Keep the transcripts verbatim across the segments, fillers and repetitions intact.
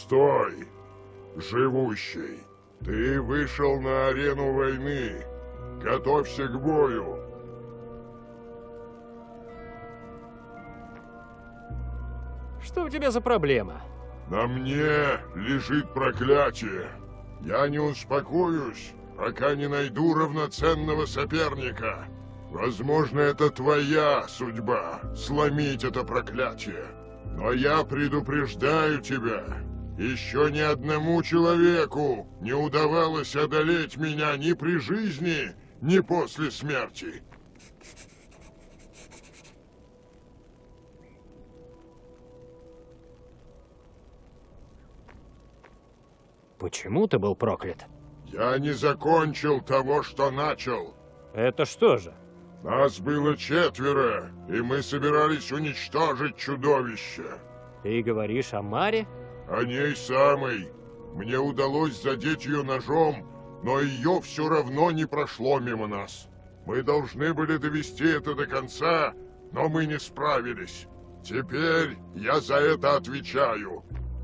Стой, живущий. Ты вышел на арену войны. Готовься к бою. Что у тебя за проблема? На мне лежит проклятие. Я не успокоюсь, пока не найду равноценного соперника. Возможно, это твоя судьба — сломить это проклятие. Но я предупреждаю тебя, еще ни одному человеку не удавалось одолеть меня ни при жизни, ни после смерти. Почему ты был проклят? Я не закончил того, что начал. Это что же? Нас было четверо, и мы собирались уничтожить чудовище. Ты говоришь о Маре? О ней самой. Мне удалось задеть ее ножом, но ее все равно не прошло мимо нас. Мы должны были довести это до конца, но мы не справились. Теперь я за это отвечаю.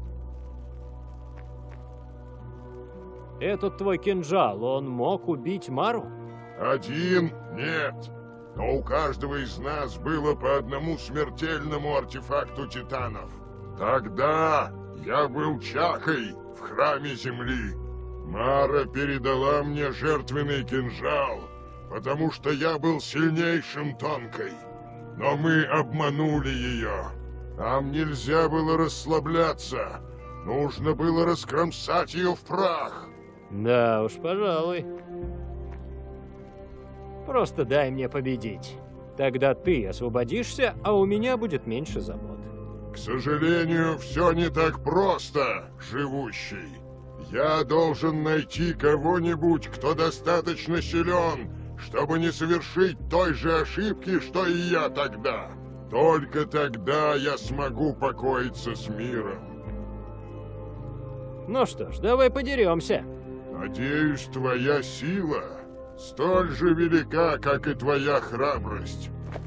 Этот твой кинжал, он мог убить Мару? Один нет. Но у каждого из нас было по одному смертельному артефакту титанов. Тогда я был чахой в храме земли. Мара передала мне жертвенный кинжал, потому что я был сильнейшим тонкой. Но мы обманули ее. Нам нельзя было расслабляться. Нужно было раскромсать ее в прах. Да уж, пожалуй. Просто дай мне победить. Тогда ты освободишься, а у меня будет меньше забот. К сожалению, все не так просто, живущий. Я должен найти кого-нибудь, кто достаточно силен, чтобы не совершить той же ошибки, что и я тогда. Только тогда я смогу покоиться с миром. Ну что ж, давай подеремся. Надеюсь, твоя сила столь же велика, как и твоя храбрость.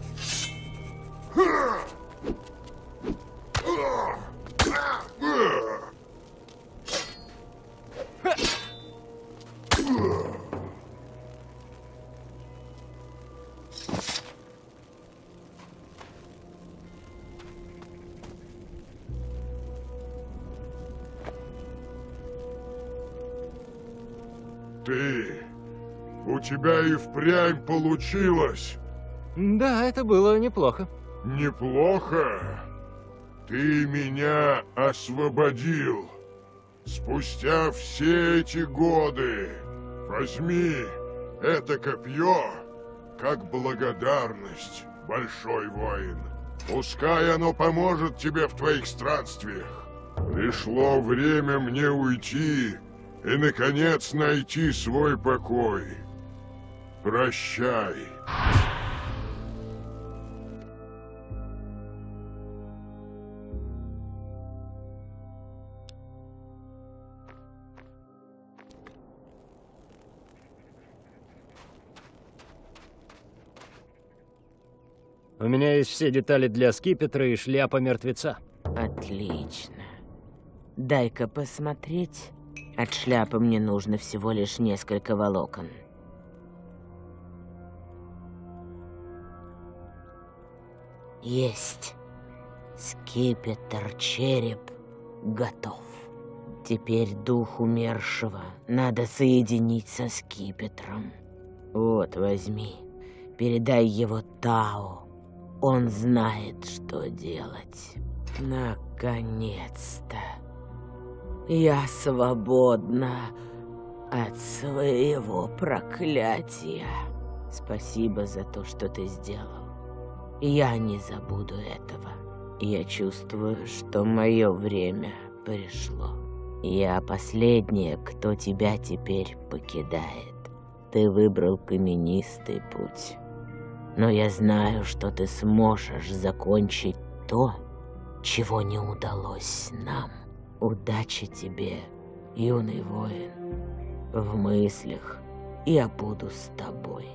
Ты... У тебя и впрямь получилось. Да, это было неплохо. Неплохо. Ты меня освободил. Спустя все эти годы. Возьми это копье как благодарность, большой воин. Пускай оно поможет тебе в твоих странствиях. Пришло время мне уйти и, наконец, найти свой покой. Прощай. У меня есть все детали для скипетра и шляпа мертвеца. Отлично. Дай-ка посмотреть. От шляпы мне нужно всего лишь несколько волокон. Есть. Скипетр-череп готов. Теперь дух умершего надо соединить со скипетром. Вот, возьми. Передай его Тао. Он знает, что делать. Наконец-то. Я свободна от своего проклятия. Спасибо за то, что ты сделал. Я не забуду этого. Я чувствую, что мое время пришло. Я последняя, кто тебя теперь покидает. Ты выбрал каменистый путь. Но я знаю, что ты сможешь закончить то, чего не удалось нам. Удачи тебе, юный воин. В мыслях я буду с тобой.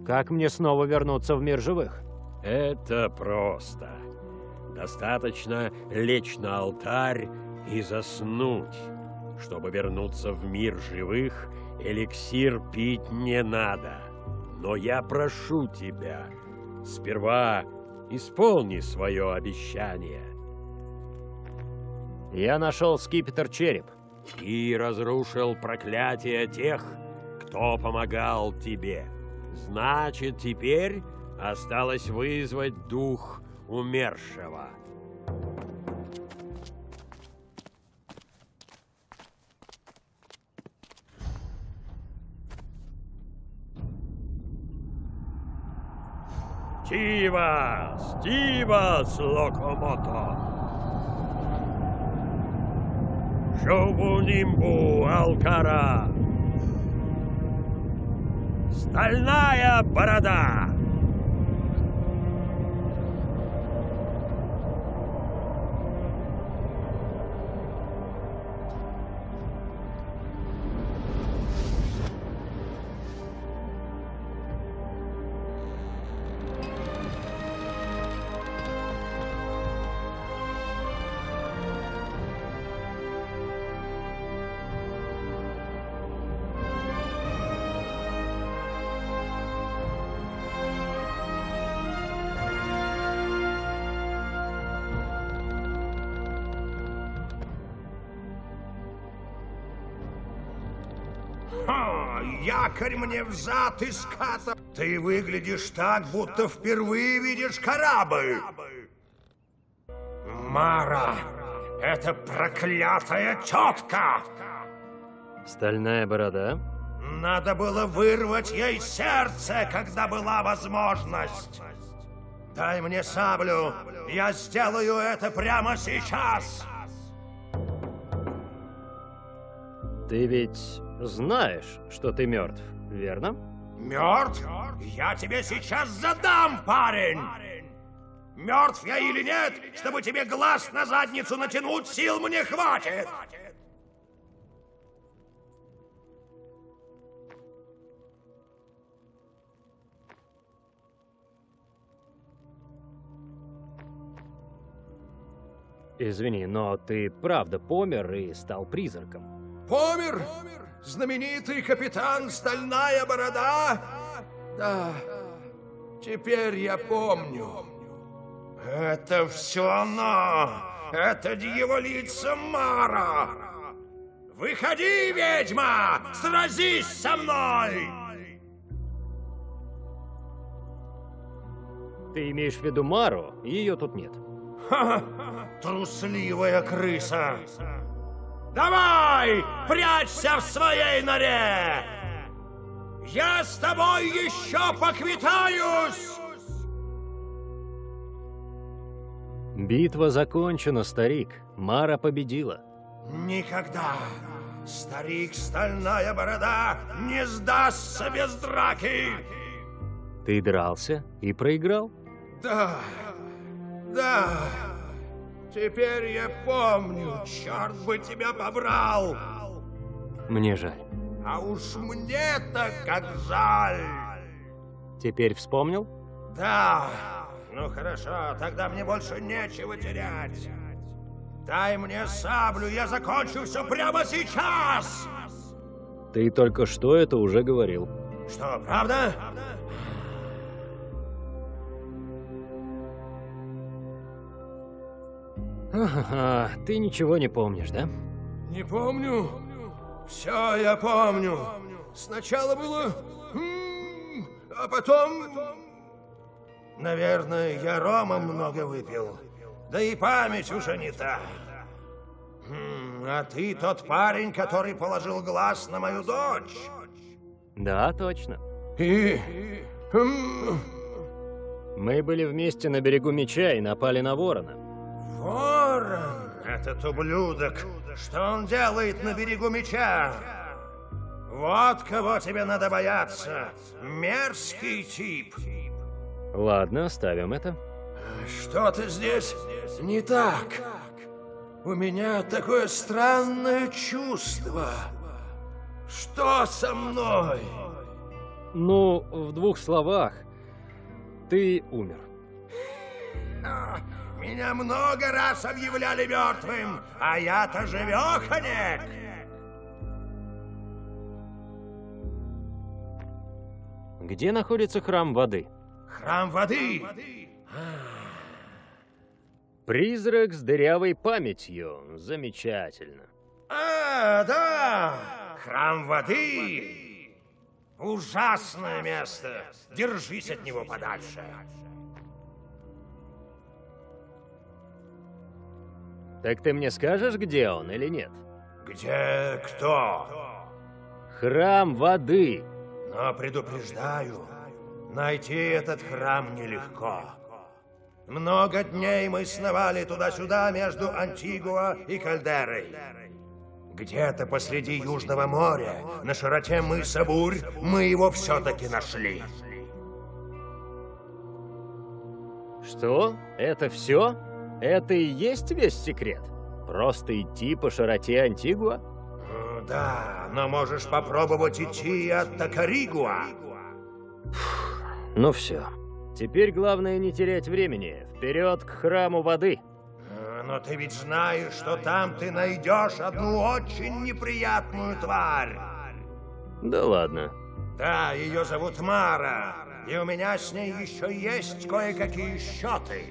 Как мне снова вернуться в мир живых? Это просто. Достаточно лечь на алтарь и заснуть. Чтобы вернуться в мир живых, эликсир пить не надо. Но я прошу тебя, сперва исполни свое обещание. Я нашел скипетр череп. И разрушил проклятие тех, кто помогал тебе. Значит, теперь осталось вызвать дух умершего. Тивас! Тивас, Локомото! Шоубунимбу Алкара! Стальная борода! Ха, якорь мне взад из ската. Ты выглядишь так, будто впервые видишь корабль. Мара, это проклятая тетка. Стальная борода? Надо было вырвать ей сердце, когда была возможность. Дай мне саблю, я сделаю это прямо сейчас. Ты ведь знаешь, что ты мертв, верно? Мертв? Я тебе сейчас задам, парень! Мертв я или нет, чтобы тебе глаз на задницу натянуть, сил мне хватит! Извини, но ты правда помер и стал призраком. Помер? Знаменитый капитан Стальная Борода? Да, теперь я помню. Это все она! Это дьяволица Мара! Выходи, ведьма! Сразись со мной! Ты имеешь в виду Мару? Ее тут нет. Ха-ха! Трусливая крыса! Давай, прячься в своей норе! Я с тобой еще поквитаюсь! Битва закончена, старик. Мара победила. Никогда старик Стальная Борода не сдастся без драки! Ты дрался и проиграл? Да, да. Теперь я помню, черт бы тебя побрал! Мне жаль. А уж мне-то как жаль! Теперь вспомнил? Да. Ну хорошо, тогда мне больше нечего терять. Дай мне саблю, я закончу все прямо сейчас! Ты только что это уже говорил. Что, правда? Ага, ты ничего не помнишь, да? Не помню. Все я помню. Сначала было... А потом... Наверное, я рома много выпил. Да и память уже не та. А ты тот парень, который положил глаз на мою дочь? Да, точно. И... Мы были вместе на берегу меча и напали на ворона. Ворон, этот ублюдок, что он делает на берегу меча? Вот кого тебе надо бояться, мерзкий тип. Ладно, оставим это. Что-то здесь не так. У меня такое странное чувство. Что со мной? Ну, в двух словах, ты умер. Меня много раз объявляли мертвым, а я-то живеханек. Где находится храм воды? Храм воды. Призрак с дырявой памятью. Замечательно. А, да, храм воды. Ужасное место. Держись от него подальше. Так ты мне скажешь, где он или нет? Где кто? Храм воды. Но предупреждаю, найти этот храм нелегко. Много дней мы сновали туда-сюда между Антигуа и Кальдерой. Где-то посреди Южного моря, на широте мыса Бурь, мы его все-таки нашли. Что? Это все? Это и есть весь секрет? Просто идти по широте Антигуа? Ну, да, но можешь попробовать идти от Такаригуа. Ну все. Теперь главное не терять времени. Вперед к храму воды. Но ты ведь знаешь, что там ты найдешь одну очень неприятную тварь. Да ладно. Да, ее зовут Мара. И у меня с ней еще есть кое-какие счеты.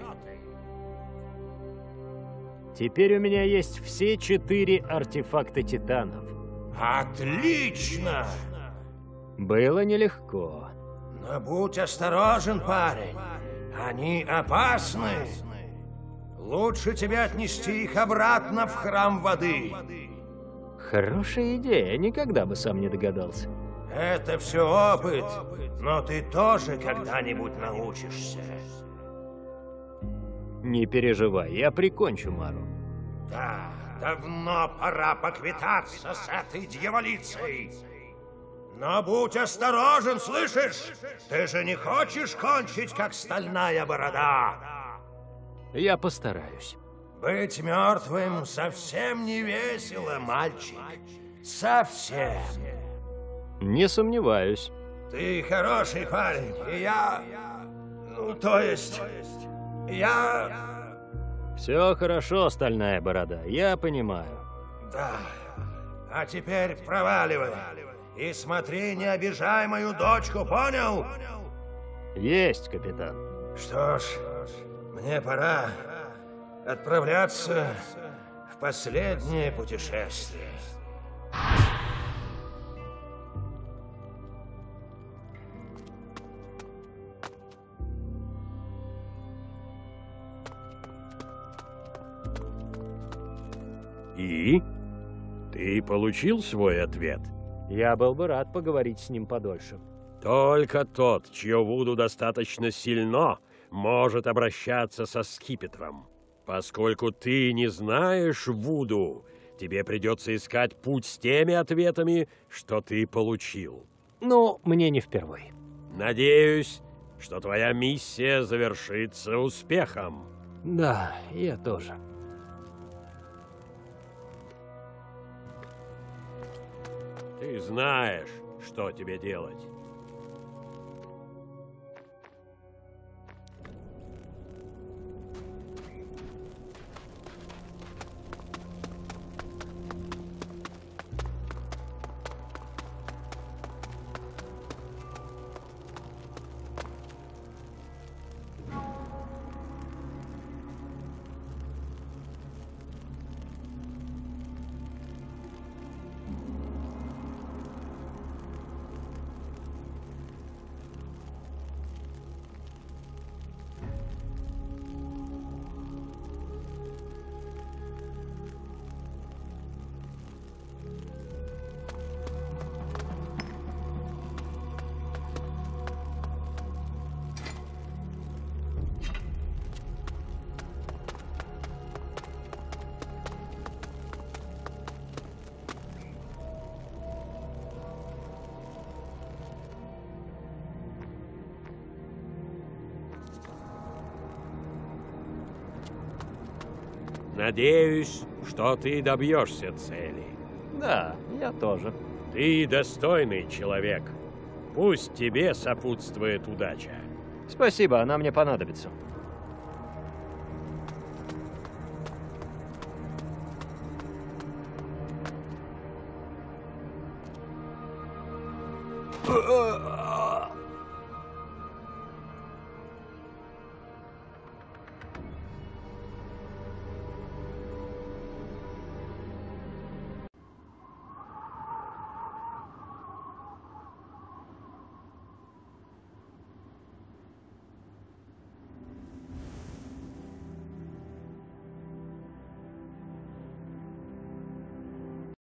Теперь у меня есть все четыре артефакта титанов. Отлично! Было нелегко. Но будь осторожен, парень. Они опасны. Лучше тебе отнести их обратно в храм воды. Хорошая идея, никогда бы сам не догадался. Это все опыт, но ты тоже когда-нибудь научишься. Не переживай, я прикончу Мару. Да, давно пора поквитаться с этой дьяволицей. Но будь осторожен, слышишь? Ты же не хочешь кончить, как стальная борода? Я постараюсь. Быть мертвым совсем не весело, мальчик. Совсем. Не сомневаюсь. Ты хороший парень, и я... Ну, то есть... Я... Все хорошо, стальная борода, я понимаю. Да. А теперь проваливай. И смотри, не обижай мою дочку, понял? Есть, капитан. Что ж, мне пора отправляться в последнее путешествие. И? Ты получил свой ответ? Я был бы рад поговорить с ним подольше. Только тот, чье вуду достаточно сильно, может обращаться со скипетром. Поскольку ты не знаешь вуду, тебе придется искать путь с теми ответами, что ты получил. Ну, мне не впервой. Надеюсь, что твоя миссия завершится успехом. Да, я тоже. Ты знаешь, что тебе делать. Надеюсь, что ты добьешься цели. Да, я тоже. Ты достойный человек. Пусть тебе сопутствует удача. Спасибо, она мне понадобится.